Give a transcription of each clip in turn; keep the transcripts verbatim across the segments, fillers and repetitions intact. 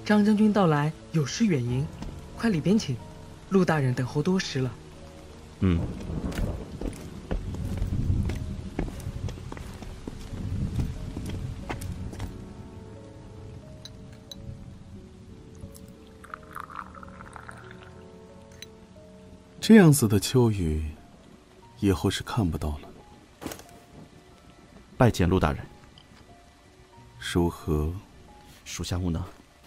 张将军到来，有失远迎，快里边请。陆大人等候多时了。 嗯。 这样子的秋雨，以后是看不到了。 拜见陆大人。 如何？ 属下无能。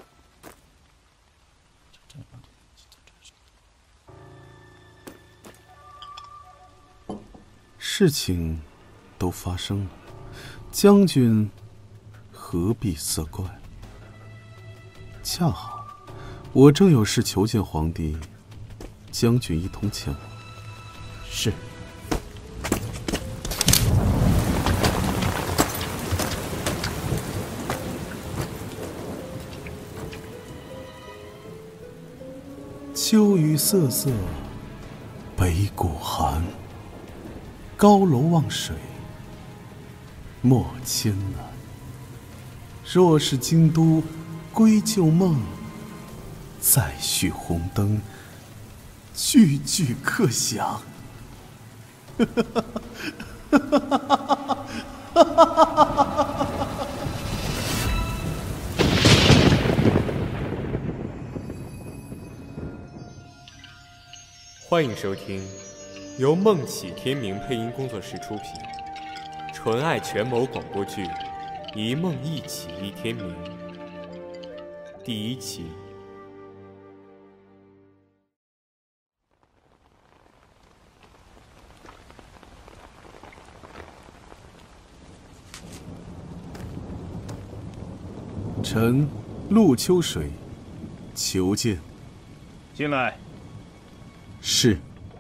事情都发生了，将军何必责怪？恰好我正有事求见皇帝，将军一同前往。 是。 秋雨瑟瑟，北谷寒。高楼望水，莫艰难。若是京都归旧梦，再续红灯，句句可响。 欢迎收听由梦起天明配音工作室出品，纯爱权谋广播剧《一梦一起一天明》第一期。 臣陆秋水，求见。 进来。 是。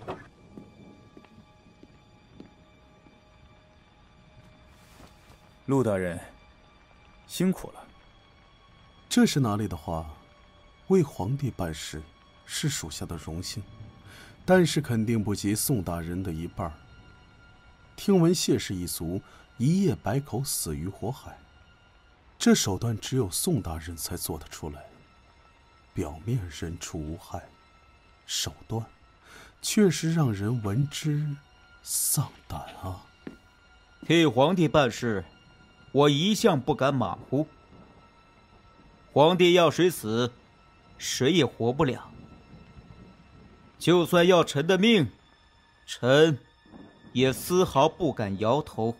陆大人，辛苦了。 这是哪里的话？为皇帝办事是属下的荣幸，但是肯定不及宋大人的一半。听闻谢氏一族一夜百口死于火海，这手段只有宋大人才做得出来。表面人畜无害，手段确实让人闻之丧胆啊！ 替皇帝办事，我一向不敢马虎。皇帝要谁死，谁也活不了。就算要臣的命，臣也丝毫不敢摇头。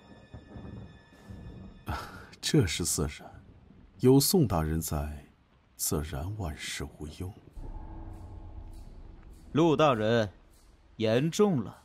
这是自然，有宋大人在，自然万事无忧。 陆大人，言重了。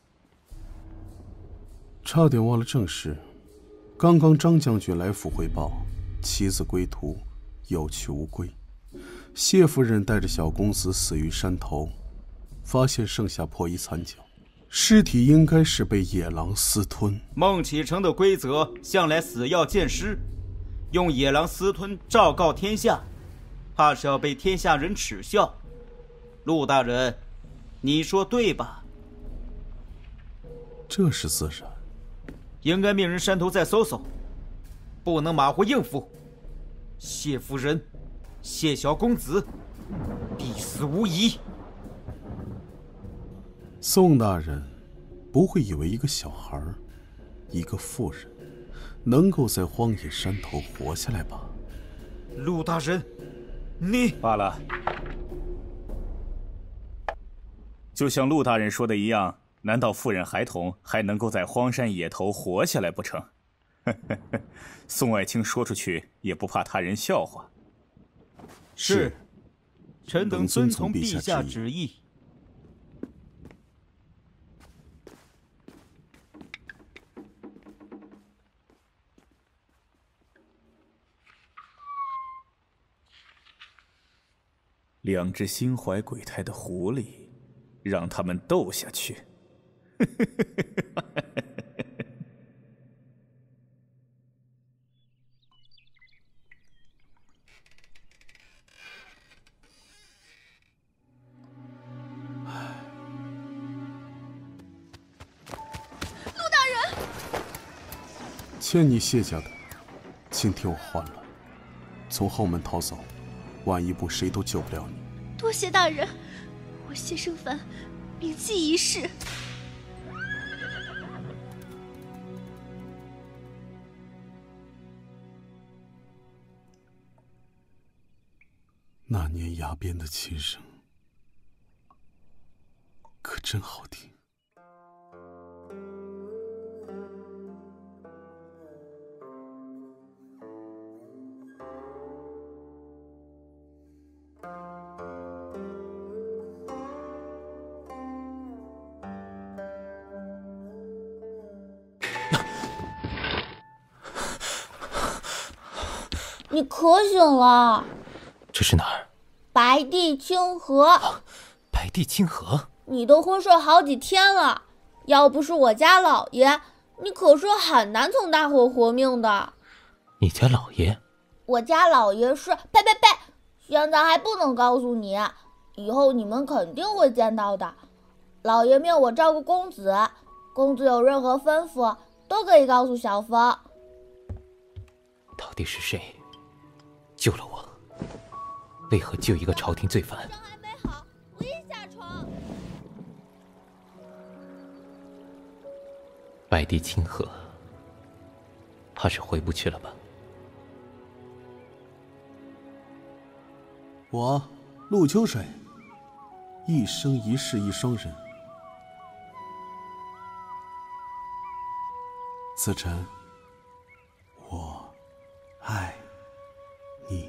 差点忘了正事，刚刚张将军来府汇报，妻子归途，有去无归。谢夫人带着小公子死于山头，发现剩下破衣残脚，尸体应该是被野狼私吞。 孟启成的规则向来死要见尸，用野狼私吞昭告天下，怕是要被天下人耻笑。陆大人，你说对吧？ 这是自然。 应该命人山头再搜搜，不能马虎应付。谢夫人、谢小公子必死无疑。 宋大人不会以为一个小孩，一个妇人，能够在荒野山头活下来吧？ 陆大人，你罢了。就像陆大人说的一样，难道妇人孩童还能够在荒山野头活下来不成？宋爱卿说出去也不怕他人笑话。 是，臣等遵从陛下旨意。 两只心怀鬼胎的狐狸，让他们斗下去。 陆大人， 欠你谢家的，请替我换了，从后门逃走。 晚一步谁都救不了你。 多谢大人，我谢胜凡铭记一世。 那年崖边的琴声，可真好听。 你可醒了？ 这是哪儿？ 白帝清河。 白帝清河？ 你都昏睡好几天了，要不是我家老爷，你可是很难从大火活命的。 你家老爷？ 我家老爷是……呸呸呸！现在还不能告诉你，以后你们肯定会见到的。老爷命我照顾公子，公子有任何吩咐都可以告诉小风。 到底是谁救了我？为何救一个朝廷罪犯？ 伤还没好，不宜下床。 白帝清河，怕是回不去了吧？ 我陆秋水，一生一世一双人。子辰，我爱你。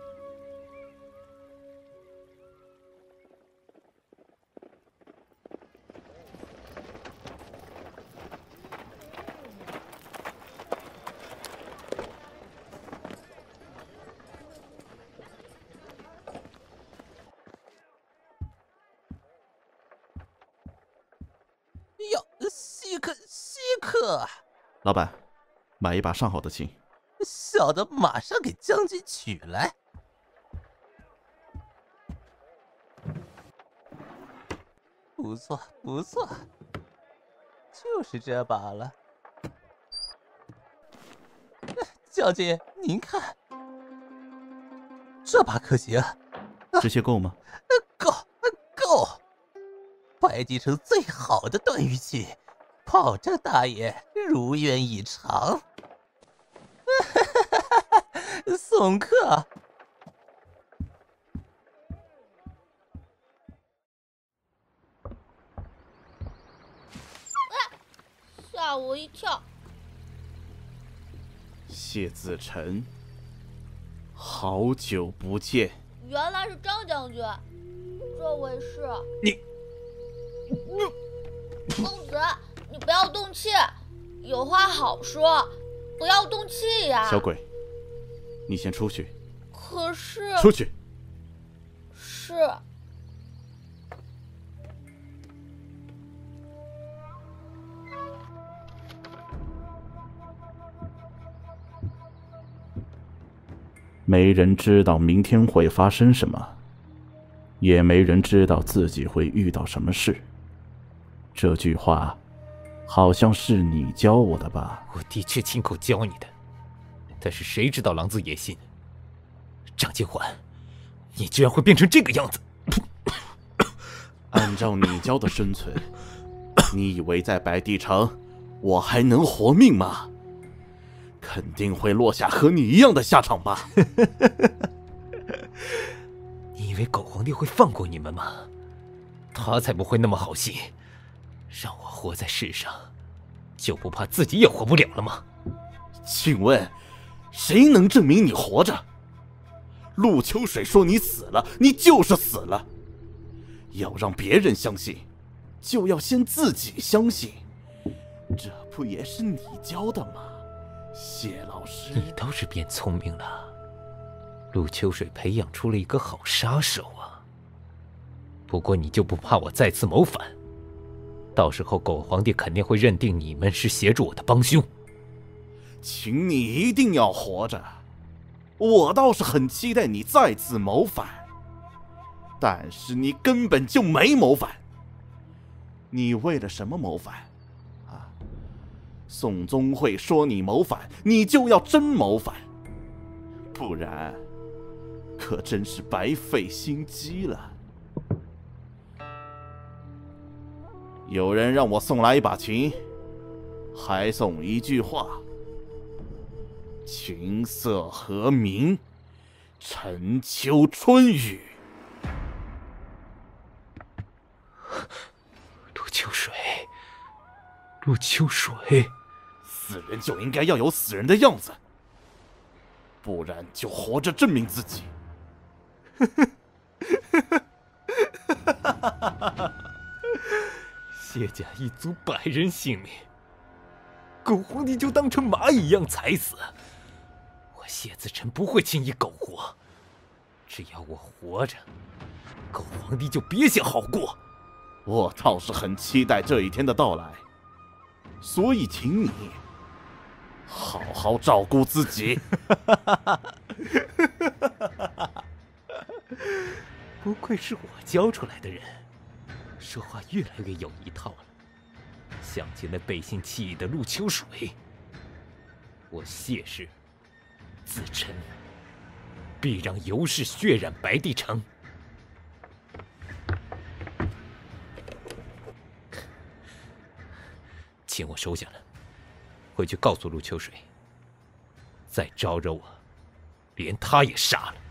哟，稀客稀客！ 老板，买一把上好的琴。 小的马上给将军取来。不错，不错，就是这把了。将军，您看，这把可行？ 这些够吗？ 够，够。白帝城最好的断玉器，保证大爷如愿以偿。送客。 吓我一跳。 谢子辰，好久不见。 原来是张将军，这位是你。 公子，你不要动气，有话好说，不要动气呀。 小鬼，你先出去。 可是…… 出去。 是。 没人知道明天会发生什么，也没人知道自己会遇到什么事。这句话好像是你教我的吧？ 我的确亲口教你的，但是谁知道狼子野心？张金环，你居然会变成这个样子！ 按照你教的生存，你以为在白帝城我还能活命吗？肯定会落下和你一样的下场吧？ 你以为狗皇帝会放过你们吗？他才不会那么好心，让我活在世上，就不怕自己也活不了了吗？ 请问，谁能证明你活着？陆秋水说你死了，你就是死了。要让别人相信，就要先自己相信。这不也是你教的吗？谢老师， 你倒是变聪明了。陆秋水培养出了一个好杀手啊。不过你就不怕我再次谋反？到时候狗皇帝肯定会认定你们是协助我的帮凶。 请你一定要活着。我倒是很期待你再次谋反，但是你根本就没谋反。你为了什么谋反？啊？宋宗会说你谋反，你就要真谋反，不然可真是白费心机了。有人让我送来一把琴，还送一句话：琴瑟和鸣，沉秋春雨。 陆秋水，陆秋水， 死人就应该要有死人的样子，不然就活着证明自己。 谢家一族百人性命，狗皇帝就当成蚂蚁一样踩死。我谢子辰不会轻易苟活，只要我活着，狗皇帝就别想好过。 我倒是很期待这一天的到来，所以请你好好照顾自己。 不愧是我教出来的人，说话越来越有一套了。想起那背信弃义的陆秋水，我谢氏、子辰必让尤氏血染白帝城。请我收下了，回去告诉陆秋水，再招惹我，连他也杀了。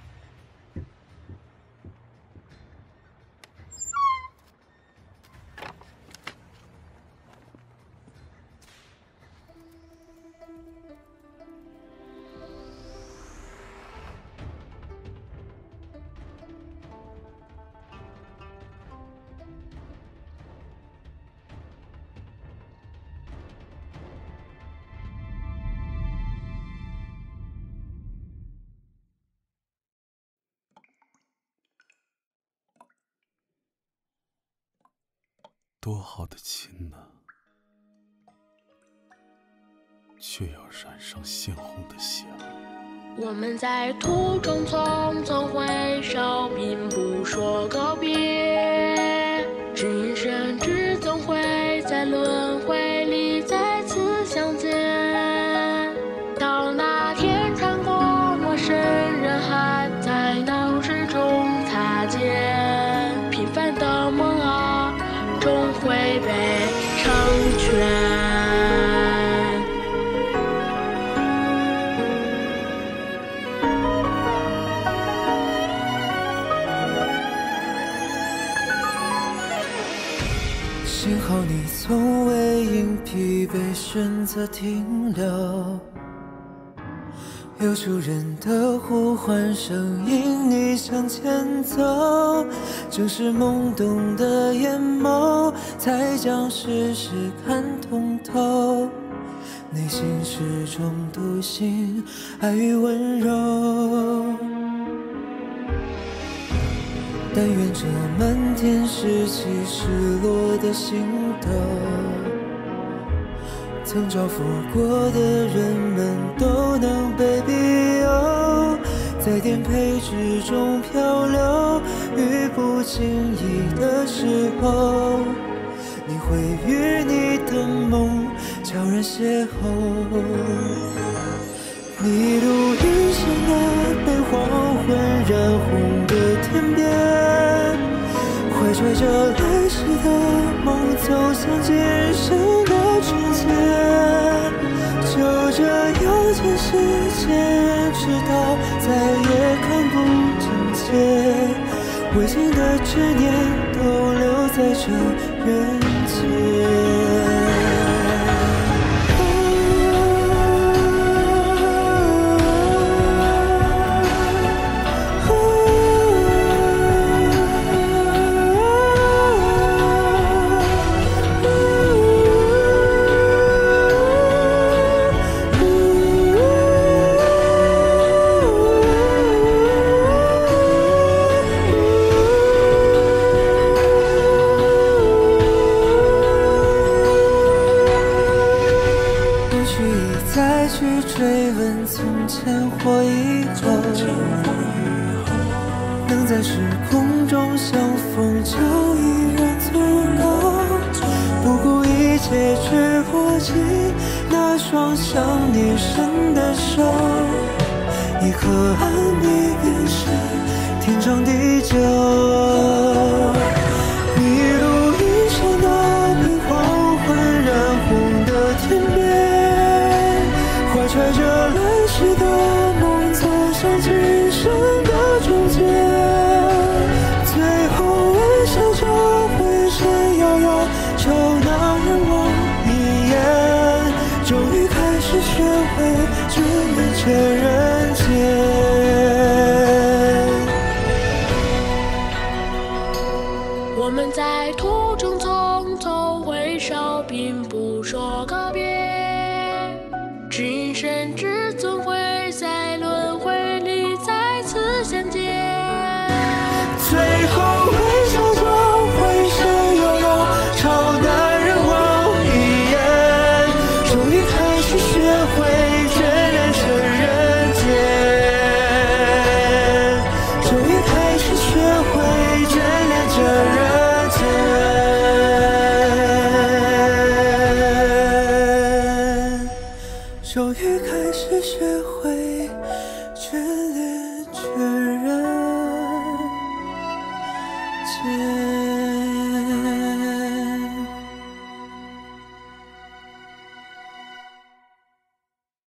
多好的琴呐、啊，却要染上鲜红的血。 我们在途中匆匆回首，并不说告别。今生只总会在轮回里再次相见。到那天穿过陌生人海，在闹市中擦肩。平凡的梦啊，终会被成全。 幸好你从未因疲惫选择停留，有主人的呼唤声引你向前走，正是懵懂的眼眸才将世事看通透，内心始终笃信爱与温柔。但愿这漫天拾起失落的心头，曾照拂过的人们都能被庇佑，在颠沛之中漂流，于不经意的时候，你会与你的梦悄然邂逅。你路遇上那被黄昏染红的天边，怀揣着来时的梦走向今生的春天，就这样渐时间直到再也看不见切，未尽的执念都留在这人间。追问从前或以后，能在时空中相逢就已然足够，不顾一切去握紧那双想你深的手，一颗安你眼神天长地久。迷路一刹那，被黄昏染红的天边，怀揣着来时的梦，走向今生的终结。最后微笑着回身，遥遥朝那人望一眼，终于开始学会直面这人间。 我们在途中匆匆回首，并不说告别。